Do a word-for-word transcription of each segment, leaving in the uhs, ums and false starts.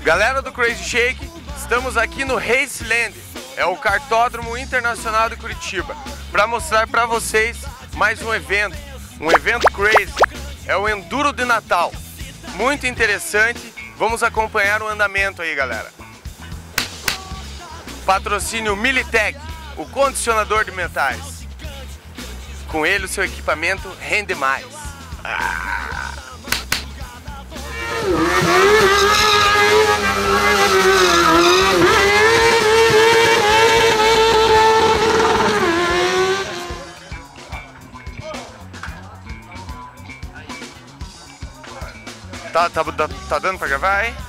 Galera do Crazy Shake, estamos aqui no Raceland, é o Kartódromo Internacional de Curitiba, para mostrar para vocês mais um evento, um evento crazy, é o Enduro de Natal, muito interessante, vamos acompanhar o andamento aí, galera. Patrocínio Militech, o condicionador de metais, com ele o seu equipamento rende mais. Ah. Tá, tá, tá dando pra gravar, hein?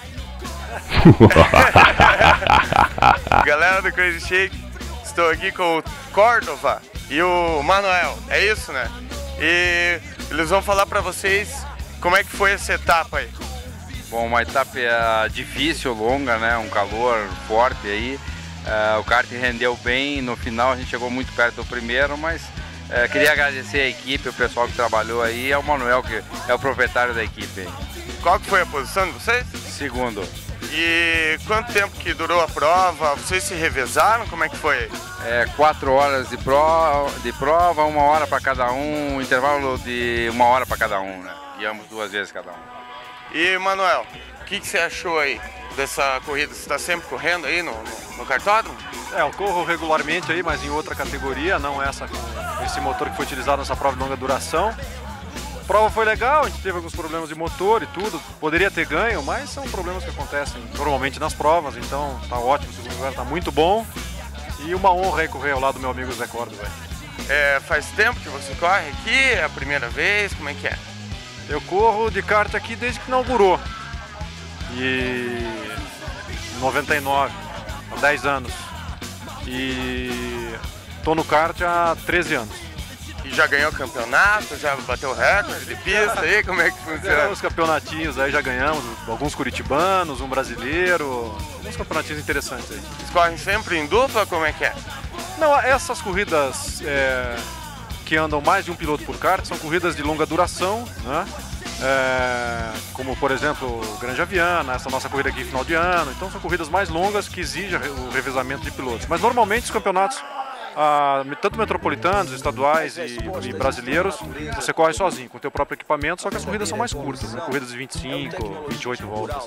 Galera do Crazy Shake, estou aqui com o Córdova e o Manuel, é isso, né? E eles vão falar pra vocês como é que foi essa etapa aí. Bom, uma etapa difícil, longa, né? Um calor forte aí. Uh, o kart rendeu bem, no final a gente chegou muito perto do primeiro, mas uh, queria agradecer a equipe, o pessoal que trabalhou aí, é o Manuel que é o proprietário da equipe aí. Qual que foi a posição de vocês? Segundo. E quanto tempo que durou a prova? Vocês se revezaram? Como é que foi? É, quatro horas de prova, de prova, uma hora para cada um, um intervalo de uma hora para cada um, né? Guiamos duas vezes cada um. E Manuel, o que, que você achou aí dessa corrida? Você está sempre correndo aí no, no, no kartódromo? É, eu corro regularmente aí, mas em outra categoria, não essa com esse motor que foi utilizado nessa prova de longa duração. A prova foi legal, a gente teve alguns problemas de motor e tudo, poderia ter ganho, mas são problemas que acontecem normalmente nas provas, então tá ótimo, o segundo lugar tá muito bom e uma honra aí correr ao lado do meu amigo Zé Cordo, velho. É, faz tempo que você corre aqui? É a primeira vez? Como é que é? Eu corro de kart aqui desde que inaugurou, e em noventa e nove, há dez anos, e tô no kart há treze anos. E já ganhou campeonato, já bateu recorde de pista aí, como é que funciona? Os campeonatinhos aí já ganhamos, alguns curitibanos, um brasileiro, alguns campeonatinhos interessantes aí. Vocês correm sempre em dupla, como é que é? Não, essas corridas é, que andam mais de um piloto por kart são corridas de longa duração, né? É, como por exemplo o Granja Viana, essa nossa corrida aqui final de ano, então são corridas mais longas que exigem o revezamento de pilotos. Mas normalmente os campeonatos, Ah, tanto metropolitanos, estaduais e, e brasileiros, você corre sozinho, com o teu próprio equipamento, só que as corridas são mais curtas, né? Corridas de vinte e cinco, vinte e oito voltas.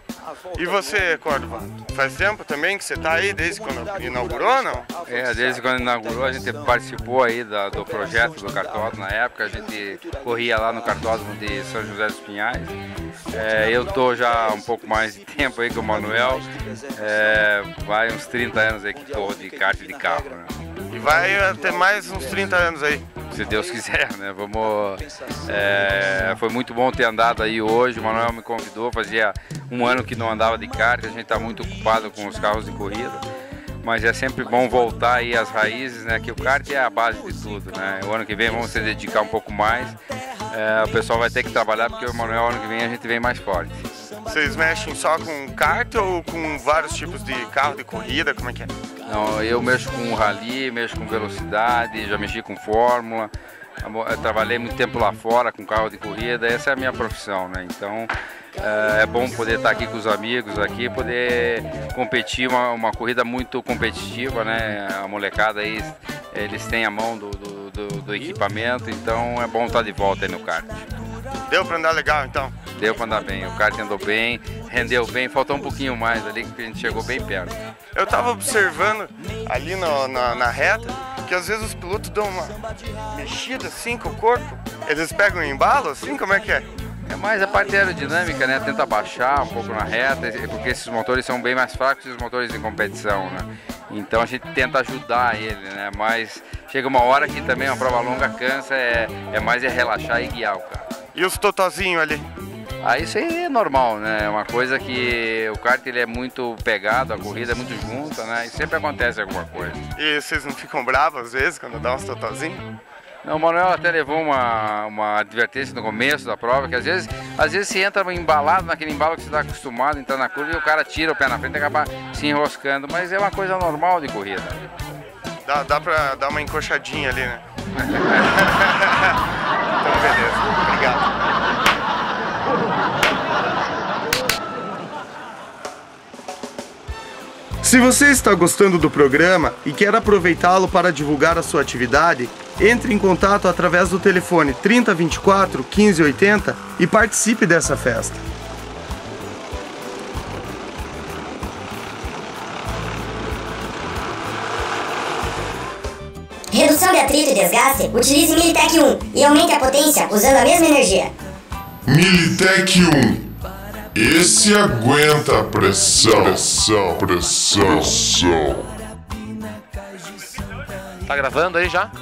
E você, Córdova, faz tempo também que você está aí, desde quando inaugurou, não? É, desde quando inaugurou a gente participou aí da, do projeto do kartódromo na época, a gente corria lá no kartódromo de São José dos Pinhais. É, eu tô já um pouco mais de tempo aí com o Manuel, é, vai uns trinta anos aí que tô de kart de carro, né? E vai ter mais uns trinta anos aí. Se Deus quiser, né? Vamos, é, foi muito bom ter andado aí hoje, o Manuel me convidou, fazia um ano que não andava de kart, a gente está muito ocupado com os carros de corrida, mas é sempre bom voltar aí às raízes, né? Que o kart é a base de tudo, né? O ano que vem vamos se dedicar um pouco mais, é, o pessoal vai ter que trabalhar porque o Manuel, ano que vem a gente vem mais forte. Vocês mexem só com kart ou com vários tipos de carro de corrida, como é que é? Não, eu mexo com rally, mexo com velocidade, já mexi com fórmula, eu trabalhei muito tempo lá fora com carro de corrida, essa é a minha profissão, né? Então é bom poder estar aqui com os amigos, aqui, poder competir, uma, uma corrida muito competitiva, né? A molecada aí, eles têm a mão do, do, do, do equipamento, então é bom estar de volta aí no kart. Deu para andar legal então? Deu para andar bem, o kart andou bem, rendeu bem, faltou um pouquinho mais ali que a gente chegou bem perto. Eu estava observando ali no, na, na reta que às vezes os pilotos dão uma mexida assim com o corpo, eles pegam um embalo assim, como é que é? É mais a parte aerodinâmica, né? Tenta baixar um pouco na reta, porque esses motores são bem mais fracos que os motores de competição, né? Então a gente tenta ajudar ele, né? Mas chega uma hora que também uma prova longa cansa, é, é mais é relaxar e guiar o carro. E os totozinhos ali? Ah, isso aí é normal, né? É uma coisa que o kart ele é muito pegado, a corrida é muito junta, né? E sempre acontece alguma coisa. E vocês não ficam bravos às vezes quando dá uns totozinhos? Não, o Manuel até levou uma, uma advertência no começo da prova, que às vezes, às vezes você entra embalado naquele embalo que você está acostumado a entrar na curva e o cara tira o pé na frente e acaba se enroscando, mas é uma coisa normal de corrida. Dá, dá pra dar uma encoxadinha ali, né? Então beleza, obrigado. Se você está gostando do programa e quer aproveitá-lo para divulgar a sua atividade, entre em contato através do telefone trinta, vinte e quatro, quinze, oitenta e participe dessa festa. Redução de atrito e desgaste, utilize Militec um e aumente a potência usando a mesma energia. Militec um. Esse aguenta a pressão, pressão, pressão, pressão. Tá gravando aí já?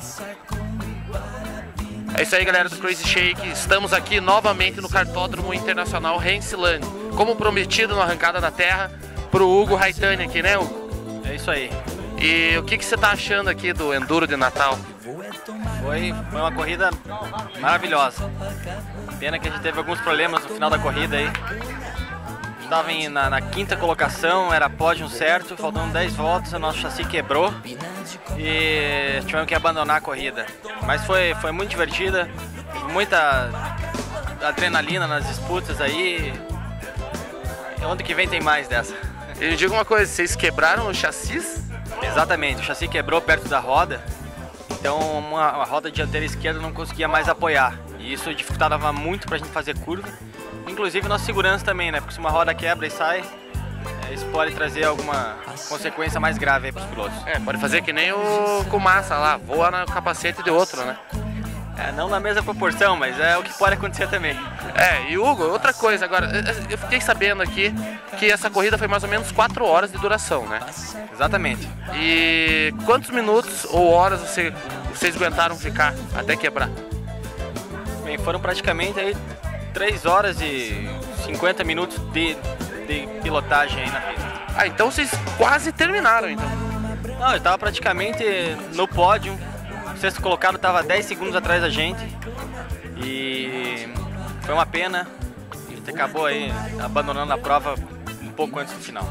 É isso aí, galera do Crazy Shake. Estamos aqui novamente no Kartódromo Internacional Rensland, como prometido na Arrancada da Terra, pro Hugo Haitani aqui, né, Hugo? É isso aí. E o que, que você tá achando aqui do Enduro de Natal? Foi, foi uma corrida maravilhosa. Pena que a gente teve alguns problemas no final da corrida aí. Estava na, na quinta colocação, era pódio certo, faltando dez voltas, o nosso chassi quebrou e tivemos que abandonar a corrida. Mas foi, foi muito divertida, muita adrenalina nas disputas aí. Ano que vem tem mais dessa. E me diga uma coisa, vocês quebraram o chassi? Exatamente, o chassi quebrou perto da roda, então uma, a roda dianteira esquerda não conseguia mais apoiar. E isso dificultava muito pra gente fazer curva, inclusive nossa segurança também, né? Porque se uma roda quebra e sai, é, isso pode trazer alguma consequência mais grave aí pros pilotos. É, pode fazer que nem o Kumassa lá, voa no capacete de outro, né? É, não na mesma proporção, mas é o que pode acontecer também. É, e Hugo, outra coisa agora, eu fiquei sabendo aqui que essa corrida foi mais ou menos quatro horas de duração, né? Exatamente. E quantos minutos ou horas você, vocês aguentaram ficar até quebrar? Bem, foram praticamente aí três horas e cinquenta minutos de, de pilotagem aí na pista. Ah, então vocês quase terminaram, então. Não, eu estava praticamente no pódio. O sexto colocado estava dez segundos atrás da gente e foi uma pena. A gente acabou aí abandonando a prova um pouco antes do final.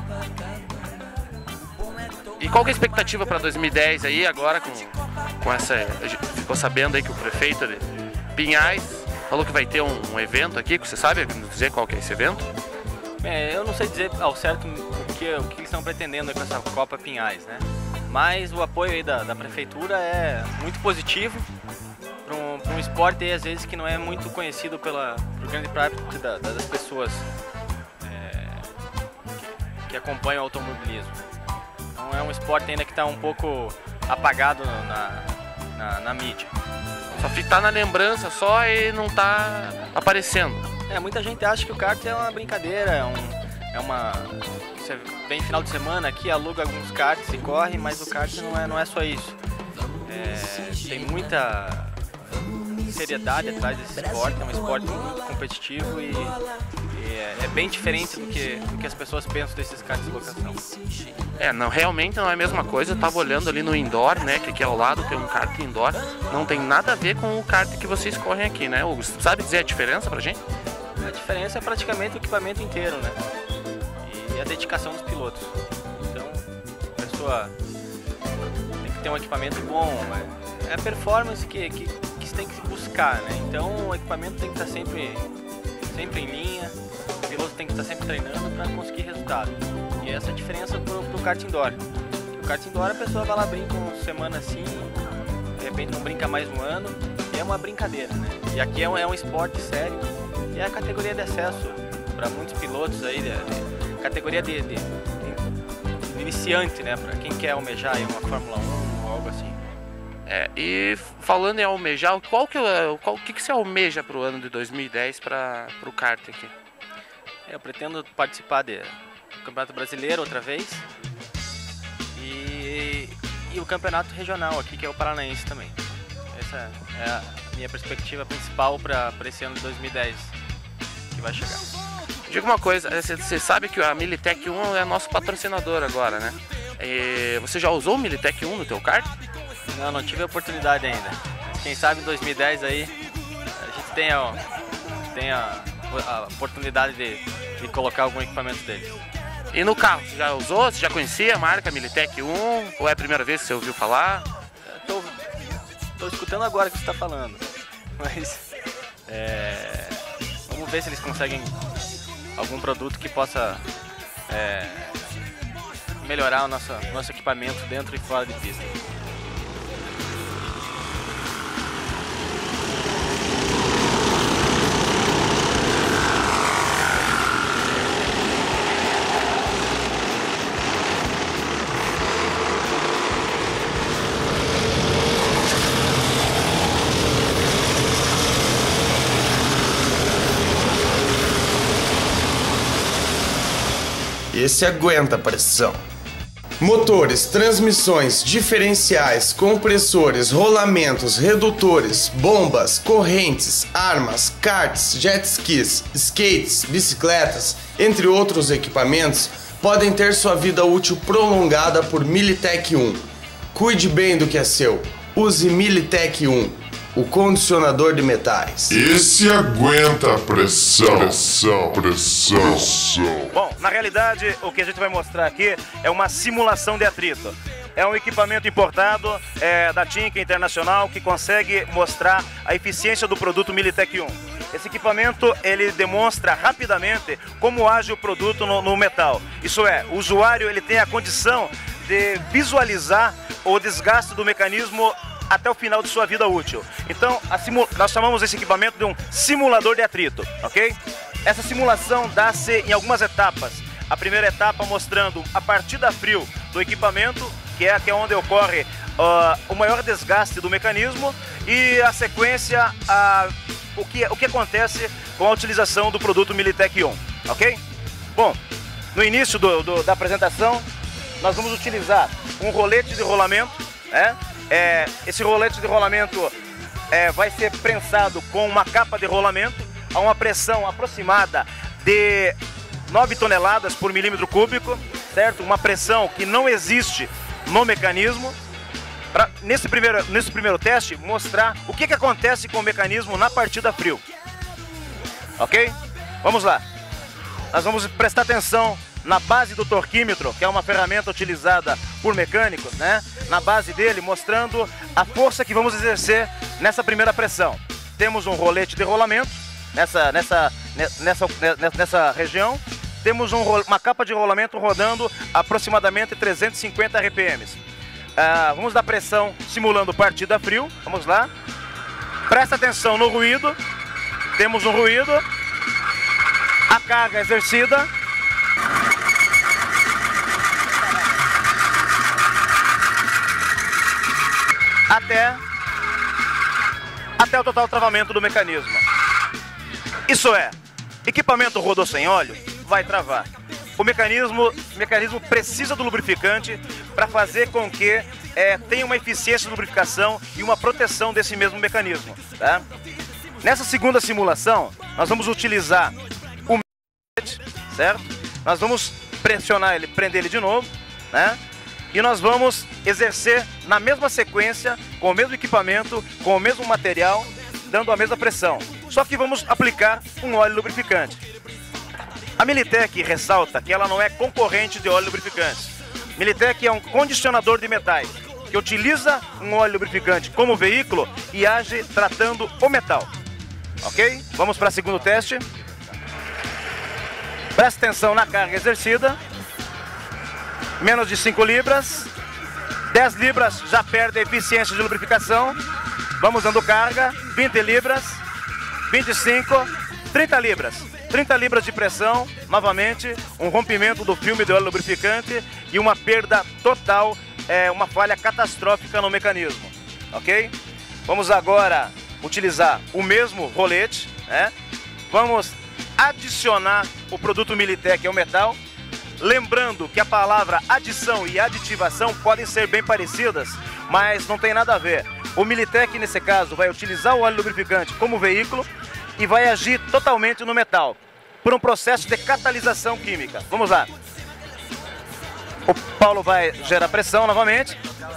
E qual que é a expectativa para dois mil e dez aí agora com, com essa... Ficou sabendo aí que o prefeito de Pinhais falou que vai ter um, um evento aqui, você sabe dizer qual que é esse evento? É, eu não sei dizer ao certo o que, o que eles estão pretendendo com essa Copa Pinhais, né? Mas o apoio aí da, da prefeitura é muito positivo para um, um esporte aí, às vezes que não é muito conhecido pela, pelo grande parte da, das pessoas é, que, que acompanham o automobilismo. Então é um esporte ainda que está um pouco apagado na, na, na mídia. Só fica na lembrança só e não está aparecendo. É, muita gente acha que o kart é uma brincadeira, é, um, é uma... Você vem final de semana aqui, aluga alguns karts e corre, mas o kart não é, não é só isso. É, tem muita seriedade atrás desse esporte, é um esporte muito competitivo e, e é, é bem diferente do que, do que as pessoas pensam desses karts de locação. É, não, realmente não é a mesma coisa. Eu tava olhando ali no indoor, né, que aqui ao lado tem um kart indoor, não tem nada a ver com o kart que vocês correm aqui, né, Hugo? Sabe dizer a diferença pra gente? A diferença é praticamente o equipamento inteiro, né? E a dedicação dos pilotos. Então, a pessoa tem que ter um equipamento bom, é a performance que, que, que você tem que buscar, né? Então, o equipamento tem que estar sempre, sempre em linha, o piloto tem que estar sempre treinando para conseguir resultado. E essa é a diferença pro, pro kart indoor. O kart indoor a pessoa vai lá, brinca uma semana assim, de repente não brinca mais um ano, e é uma brincadeira, né? E aqui é um, é um esporte sério, e é a categoria de acesso para muitos pilotos aí, de, de, categoria de, de, de iniciante, né? Para quem quer almejar aí uma Fórmula um ou algo assim. É, e falando em almejar, qual que, qual, que, que você almeja para o ano de dois mil e dez para o kart aqui? Eu pretendo participar de, do Campeonato Brasileiro outra vez e, e o Campeonato Regional aqui, que é o Paranaense também. Essa é a minha perspectiva principal para esse ano de dois mil e dez que vai chegar. Diga uma coisa, você sabe que a Militec um é nosso patrocinador agora, né? E você já usou o Militec um no teu kart? Não, não tive a oportunidade ainda. Quem sabe em dois mil e dez aí a gente tem a, tem a, a oportunidade de, de colocar algum equipamento deles. E no carro, você já usou? Você já conhecia a marca Militec um? Ou é a primeira vez que você ouviu falar? Tô, tô escutando agora o que você está falando, mas é, vamos ver se eles conseguem algum produto que possa é, melhorar o nosso, nosso equipamento dentro e fora de pista. Esse aguenta a pressão. Motores, transmissões, diferenciais, compressores, rolamentos, redutores, bombas, correntes, armas, karts, jet skis, skates, bicicletas, entre outros equipamentos, podem ter sua vida útil prolongada por Militech um. Cuide bem do que é seu. Use Militech um, o condicionador de metais. Esse aguenta a pressão, pressão, pressão, pressão. Bom, na realidade, o que a gente vai mostrar aqui é uma simulação de atrito. É um equipamento importado é, da Tinker Internacional que consegue mostrar a eficiência do produto Militech um. Esse equipamento, ele demonstra rapidamente como age o produto no, no metal. Isso é, o usuário ele tem a condição de visualizar o desgaste do mecanismo até o final de sua vida útil. Então, a nós chamamos esse equipamento de um simulador de atrito, ok? Essa simulação dá-se em algumas etapas. A primeira etapa mostrando a partida frio do equipamento, que é, que é onde ocorre uh, o maior desgaste do mecanismo, e a sequência, uh, o, que, o que acontece com a utilização do produto Militech um, ok? Bom, no início do, do, da apresentação, nós vamos utilizar um rolete de rolamento, né? É, esse rolete de rolamento é, vai ser prensado com uma capa de rolamento a uma pressão aproximada de nove toneladas por milímetro cúbico, certo? Uma pressão que não existe no mecanismo. Pra, nesse, primeiro, nesse primeiro teste, mostrar o que, que acontece com o mecanismo na partida frio. Ok? Vamos lá. Nós vamos prestar atenção na base do torquímetro, que é uma ferramenta utilizada por mecânicos, né? Na base dele, mostrando a força que vamos exercer nessa primeira pressão. Temos um rolete de rolamento nessa, nessa, nessa, nessa região. Temos um, uma capa de rolamento rodando aproximadamente trezentos e cinquenta R P Ms. Ah, vamos dar pressão simulando partida frio. Vamos lá. Presta atenção no ruído. Temos um ruído. A carga exercida. Até, até o total travamento do mecanismo. Isso é, equipamento rodou sem óleo, vai travar. O mecanismo, o mecanismo precisa do lubrificante para fazer com que é, tenha uma eficiência de lubrificação e uma proteção desse mesmo mecanismo. Tá? Nessa segunda simulação, nós vamos utilizar o certo? Nós vamos pressionar ele, prender ele de novo, né? E nós vamos exercer na mesma sequência, com o mesmo equipamento, com o mesmo material, dando a mesma pressão. Só que vamos aplicar um óleo lubrificante. A Militech ressalta que ela não é concorrente de óleo lubrificante. Militech é um condicionador de metais, que utiliza um óleo lubrificante como veículo e age tratando o metal. Ok? Vamos para o segundo teste. Presta atenção na carga exercida. Menos de cinco libras. dez libras já perde a eficiência de lubrificação. Vamos dando carga. vinte libras. vinte e cinco. trinta libras. trinta libras de pressão. Novamente, um rompimento do filme de óleo lubrificante e uma perda total, é, uma falha catastrófica no mecanismo. Ok? Vamos agora utilizar o mesmo rolete, né? Vamos adicionar o produto Militech ao metal. Lembrando que a palavra adição e aditivação podem ser bem parecidas, mas não tem nada a ver. O Militech, nesse caso, vai utilizar o óleo lubrificante como veículo e vai agir totalmente no metal, por um processo de catalisação química. Vamos lá. O Paulo vai gerar pressão novamente.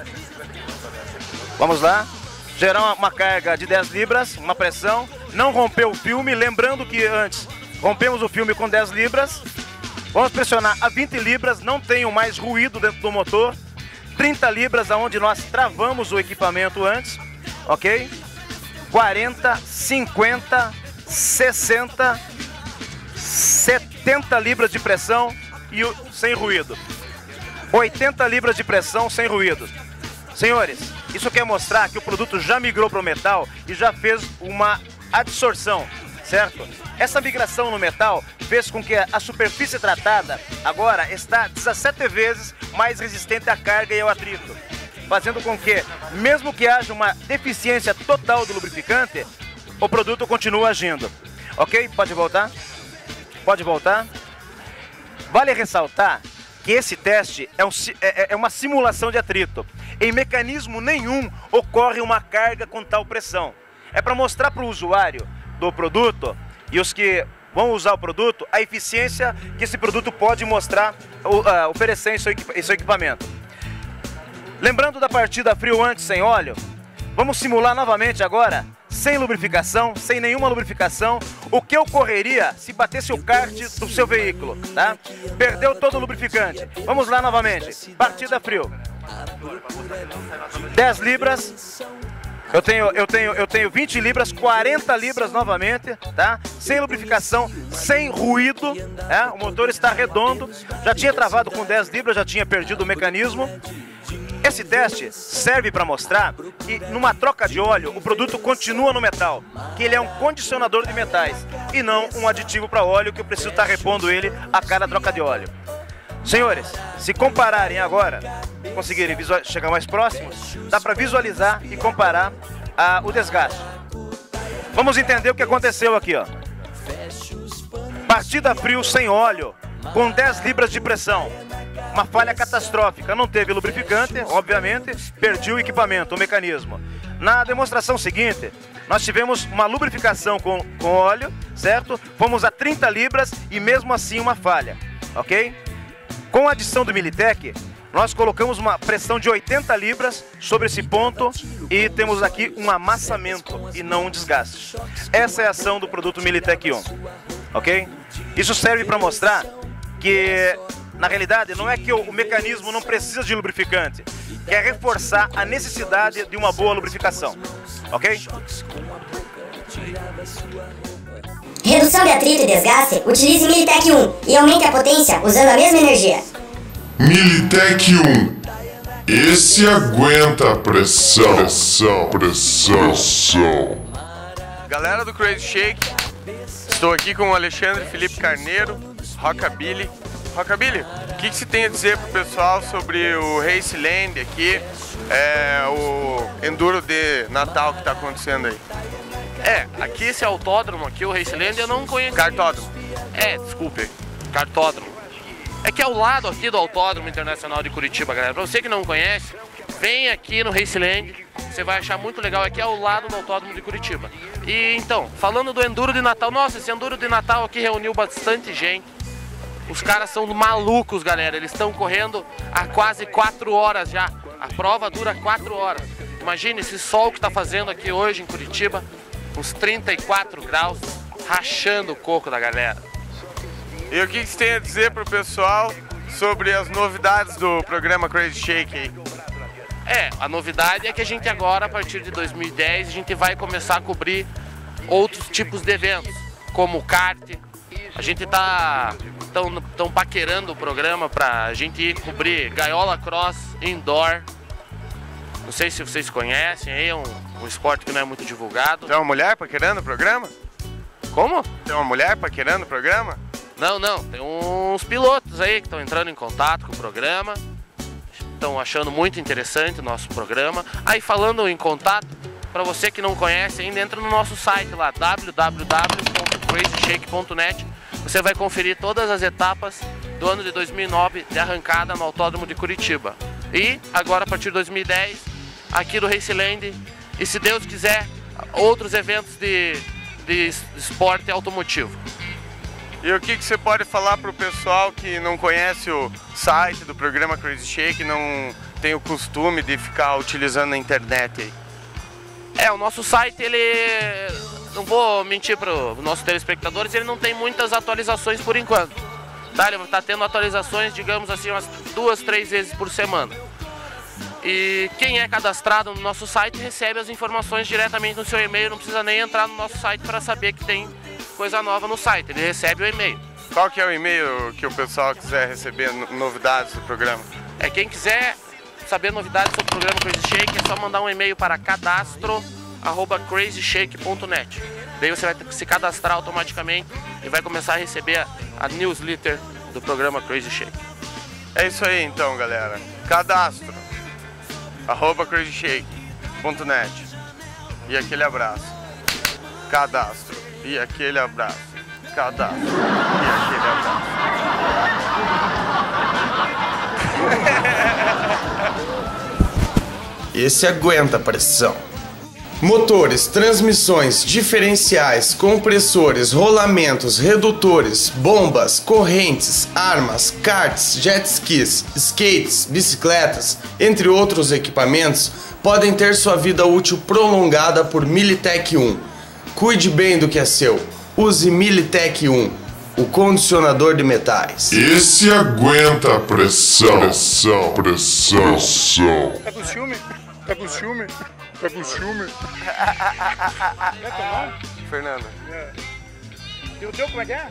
Vamos lá. Gerar uma, uma carga de dez libras, uma pressão. Não rompeu o filme, lembrando que antes rompemos o filme com dez libras. Vamos pressionar a vinte libras, não tenho mais ruído dentro do motor. trinta libras, aonde nós travamos o equipamento antes, ok? quarenta, cinquenta, sessenta, setenta libras de pressão e o, sem ruído. oitenta libras de pressão sem ruído. Senhores, isso quer mostrar que o produto já migrou para o metal e já fez uma adsorção, certo? Essa migração no metal fez com que a superfície tratada agora está dezessete vezes mais resistente à carga e ao atrito, fazendo com que, mesmo que haja uma deficiência total do lubrificante, o produto continua agindo. Ok? Pode voltar? Pode voltar? Vale ressaltar que esse teste é, um, é, é uma simulação de atrito. Em mecanismo nenhum ocorre uma carga com tal pressão. É para mostrar para o usuário do produto e os que vão usar o produto a eficiência que esse produto pode mostrar, uh, oferecer em seu, em seu equipamento. Lembrando da partida frio antes sem óleo, vamos simular novamente agora, sem lubrificação, sem nenhuma lubrificação, o que ocorreria se batesse o kart do seu veículo, tá? Perdeu todo o lubrificante. Vamos lá novamente, partida frio. dez libras, eu tenho, eu tenho, eu tenho vinte libras, quarenta libras novamente, tá? Sem lubrificação, sem ruído, né? O motor está redondo, já tinha travado com dez libras, já tinha perdido o mecanismo. Esse teste serve para mostrar que numa troca de óleo o produto continua no metal, que ele é um condicionador de metais e não um aditivo para óleo que eu preciso estar repondo ele a cada troca de óleo. Senhores, se compararem agora, conseguirem chegar mais próximos, dá para visualizar e comparar ah, o desgaste. Vamos entender o que aconteceu aqui, ó. Partida frio sem óleo, com dez libras de pressão. Uma falha catastrófica, não teve lubrificante, obviamente, perdi o equipamento, o mecanismo. Na demonstração seguinte, nós tivemos uma lubrificação com, com óleo, certo? Fomos a trinta libras e mesmo assim uma falha, ok? Com a adição do Militec, nós colocamos uma pressão de oitenta libras sobre esse ponto e temos aqui um amassamento e não um desgaste. Essa é a ação do produto Militec um, ok? Isso serve para mostrar que, na realidade, não é que o, o mecanismo não precisa de lubrificante, que é reforçar a necessidade de uma boa lubrificação, ok? Redução de atrito e desgaste, utilize Militec um e aumente a potência usando a mesma energia. Militec um. Esse aguenta a pressão, pressão, pressão, pressão. Galera do Crazy Shake, estou aqui com o Alexandre Felipe Carneiro, Rockabilly. Rockabilly, o que, que você tem a dizer pro pessoal sobre o Raceland aqui, é, o Enduro de Natal que está acontecendo aí? É, aqui esse autódromo aqui, o Raceland, eu não conheço. Cartódromo. É, desculpe, cartódromo. É que é ao lado aqui do Autódromo Internacional de Curitiba, galera. Pra você que não conhece, vem aqui no Raceland, você vai achar muito legal, aqui ao lado do Autódromo de Curitiba. E então, falando do Enduro de Natal, nossa, esse Enduro de Natal aqui reuniu bastante gente. Os caras são malucos, galera, eles estão correndo há quase quatro horas já. A prova dura quatro horas. Imagina esse sol que tá fazendo aqui hoje em Curitiba, uns trinta e quatro graus, rachando o coco da galera. E o que você tem a dizer pro pessoal sobre as novidades do programa Crazy Shake aí? É, a novidade é que a gente agora, a partir de dois mil e dez, a gente vai começar a cobrir outros tipos de eventos, como o kart. A gente tá tão, tão paquerando o programa pra gente ir cobrir gaiola cross indoor. Não sei se vocês conhecem, aí é um, um esporte que não é muito divulgado. Tem uma mulher paquerando o programa? Como? Tem uma mulher paquerando o programa? Não, não, tem uns pilotos aí que estão entrando em contato com o programa, estão achando muito interessante o nosso programa. Aí falando em contato, para você que não conhece ainda, entra no nosso site lá, w w w ponto crazy shake ponto net. Você vai conferir todas as etapas do ano de dois mil e nove de arrancada no Autódromo de Curitiba. E agora, a partir de dois mil e dez, aqui do Raceland, e se Deus quiser, outros eventos de, de esporte automotivo. E o que, que você pode falar para o pessoal que não conhece o site do programa Crazy Shake, não tem o costume de ficar utilizando a internet aí? É, o nosso site, ele, não vou mentir para os nossos telespectadores, ele não tem muitas atualizações por enquanto. Tá? Ele está tendo atualizações, digamos assim, umas duas, três vezes por semana. E quem é cadastrado no nosso site recebe as informações diretamente no seu e-mail, não precisa nem entrar no nosso site para saber que tem coisa nova no site, ele recebe o e-mail. Qual que é o e-mail que o pessoal quiser receber novidades do programa? É, quem quiser saber novidades sobre o programa Crazy Shake, é só mandar um e-mail para cadastro arroba crazy shake ponto net. Daí você vai ter que se cadastrar automaticamente e vai começar a receber a, a newsletter do programa Crazy Shake. É isso aí então, galera. Cadastro arroba crazy shake ponto net. E aquele abraço. Cadastro e aquele abraço. Cadastro e aquele abraço. Esse aguenta a pressão. Motores, transmissões, diferenciais, compressores, rolamentos, redutores, bombas, correntes, armas, karts, jet skis, skates, bicicletas, entre outros equipamentos, podem ter sua vida útil prolongada por Militech um. Cuide bem do que é seu. Use Militech um, o condicionador de metais. Esse aguenta a pressão, pressão, pressão, pressão. Tá com ciúme? Tá com ciúme? Tá com ciúme? Quer tomar? Fernando. É. E o teu como é que é?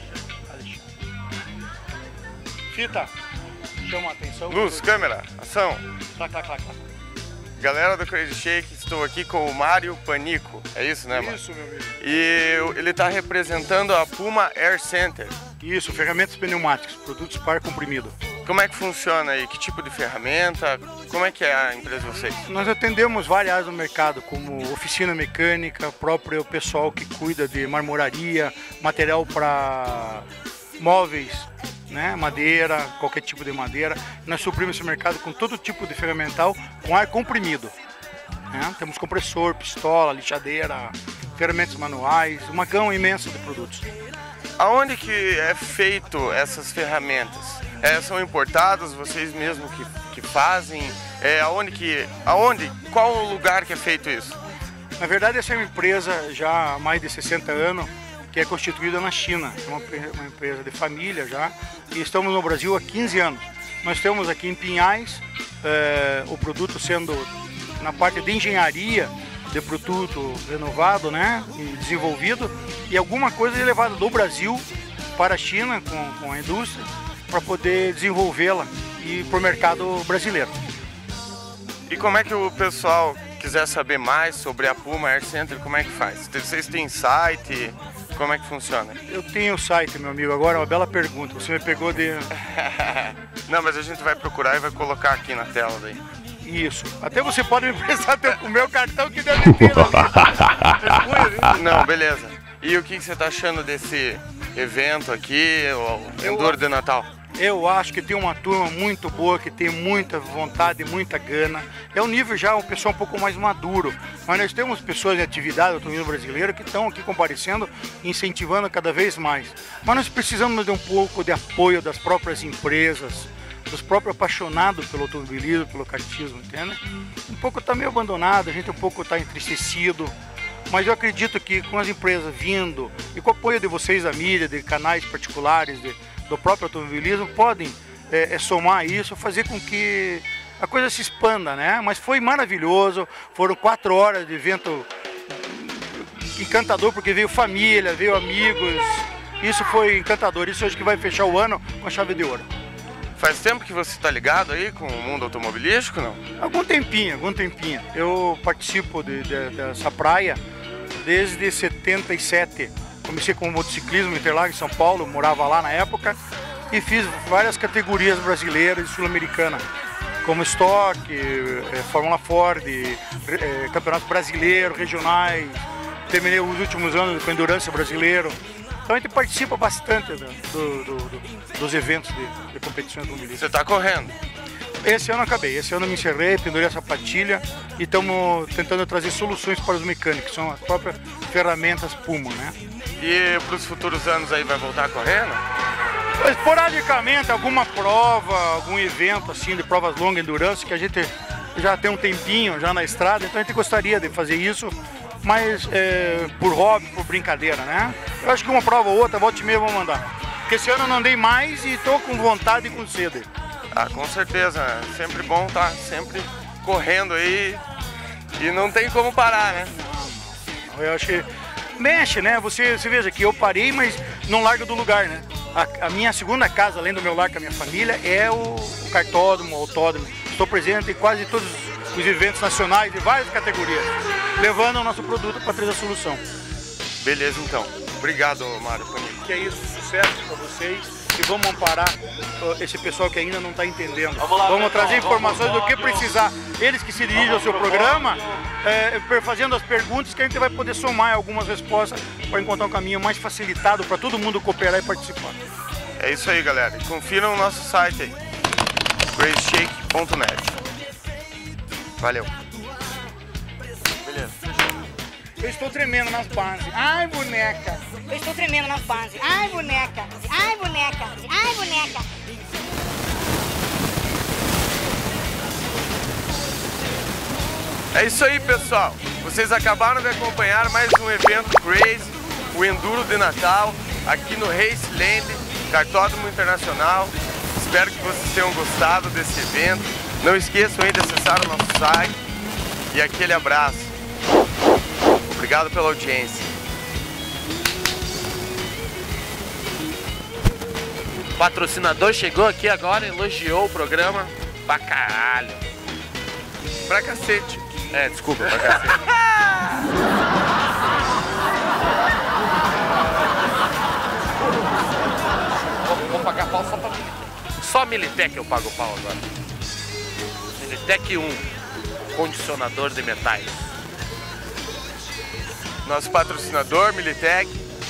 Fita. Chama a atenção. Luz, câmera, ação. Clac, clac, clac, clac. Galera do Crazy Shake, estou aqui com o Mário Panico. É isso, né, mano? Isso, meu amigo. E ele está representando a Puma Air Center. Isso, ferramentas pneumáticas, produtos par comprimido. Como é que funciona aí? Que tipo de ferramenta? Como é que é a empresa de vocês? Nós atendemos várias áreas do mercado, como oficina mecânica, próprio pessoal que cuida de marmoraria, material para móveis, né, madeira, qualquer tipo de madeira. Nós suprimos esse mercado com todo tipo de ferramental com ar comprimido. Né? Temos compressor, pistola, lixadeira, ferramentas manuais, uma gama imensa de produtos. Aonde que é feito essas ferramentas? É, são importadas, vocês mesmos que, que fazem? É, aonde que, aonde, qual o lugar que é feito isso? Na verdade, essa é uma empresa já há mais de sessenta anos, que é constituída na China. É uma, uma empresa de família já, e estamos no Brasil há quinze anos. Nós temos aqui em Pinhais é, o produto sendo na parte de engenharia, de produto renovado, né, e desenvolvido, e alguma coisa é levada do Brasil para a China com, com a indústria, para poder desenvolvê-la e para o mercado brasileiro. E como é que o pessoal quiser saber mais sobre a Puma Air Center, como é que faz? Vocês têm site? Como é que funciona? Eu tenho o site, meu amigo. Agora, uma bela pergunta. Você me pegou de... Não, mas a gente vai procurar e vai colocar aqui na tela daí. Isso. Até você pode me prestar o meu cartão que deve ter. Não, beleza. E o que você está achando desse evento aqui, o Enduro de Natal? Eu acho que tem uma turma muito boa, que tem muita vontade, muita gana. É um nível já, um pessoal um pouco mais maduro. Mas nós temos pessoas em atividade do automobilismo brasileiro que estão aqui comparecendo, incentivando cada vez mais. Mas nós precisamos de um pouco de apoio das próprias empresas, dos próprios apaixonados pelo automobilismo, pelo kartismo, entende? Um pouco está meio abandonado, a gente um pouco está entristecido. Mas eu acredito que com as empresas vindo e com o apoio de vocês da mídia, de canais particulares, de, do próprio automobilismo, podem é, é, somar isso, fazer com que a coisa se expanda, né? Mas foi maravilhoso, foram quatro horas de evento encantador, porque veio família, veio amigos, isso foi encantador, isso hoje que vai fechar o ano com a chave de ouro. Faz tempo que você está ligado aí com o mundo automobilístico, não? Algum tempinho, algum tempinho. Eu participo de, de, dessa praia desde setenta e sete. Comecei com o motociclismo em Interlagos, em São Paulo, morava lá na época, e fiz várias categorias brasileiras e sul-americanas, como Stock, eh, Fórmula Ford, eh, Campeonato Brasileiro, regionais. Terminei os últimos anos com Endurance Brasileiro. Então a gente participa bastante do, do, do, dos eventos de, de competições automobilísticas. Você está correndo? Esse ano eu acabei, esse ano eu me encerrei, pendurei a sapatilha e estamos tentando trazer soluções para os mecânicos, são as próprias ferramentas Puma, né? E para os futuros anos aí vai voltar correndo? Esporadicamente, alguma prova, algum evento assim de provas longas, endurance, que a gente já tem um tempinho já na estrada, então a gente gostaria de fazer isso, mas é, por hobby, por brincadeira, né? Eu acho que uma prova ou outra, volta e meia, vou mandar. Porque esse ano eu não andei mais e estou com vontade e com sede. Ah, com certeza, né? Sempre bom estar sempre correndo aí e não tem como parar, né? Eu acho que mexe, né? Você, você veja que eu parei, mas não larga do lugar, né? A, a minha segunda casa, além do meu lar com a minha família, é o, o cartódromo, o autódromo. Estou presente em quase todos os eventos nacionais de várias categorias, levando o nosso produto para trazer a solução. Beleza, então. Obrigado, Mário Panico. Que é isso, sucesso para vocês e vamos amparar uh, esse pessoal que ainda não está entendendo. Vamos, lá, vamos pessoal, trazer informações vamos, do que vamos, precisar. Eles que se dirigem ao seu programa, é, fazendo as perguntas que a gente vai poder somar algumas respostas para encontrar um caminho mais facilitado para todo mundo cooperar e participar. É isso aí, galera. E confiram o nosso site aí, crazy shake ponto net. Valeu. Beleza. Eu estou tremendo nas bases. Ai, boneca. Eu estou tremendo nas bases. Ai, boneca. Ai, boneca. Ai, boneca. É isso aí, pessoal. Vocês acabaram de acompanhar mais um evento Crazy, o Enduro de Natal, aqui no Raceland, Cartódromo Internacional. Espero que vocês tenham gostado desse evento. Não esqueçam aí de acessar o nosso site. E aquele abraço. Obrigado pela audiência. O patrocinador chegou aqui agora, elogiou o programa pra caralho. Pra cacete. É, desculpa, pra cacete. vou, vou pagar pau só pra Militec. Só Militec eu pago pau agora. Militec um, condicionador de metais. Nosso patrocinador, Militec.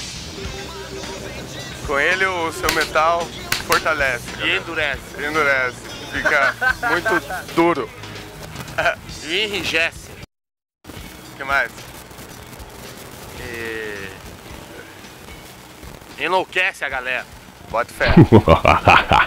Com ele o seu metal fortalece. E galera. endurece. E endurece. Fica muito duro. E enrijece. O que mais? E... enlouquece a galera. Bota fé.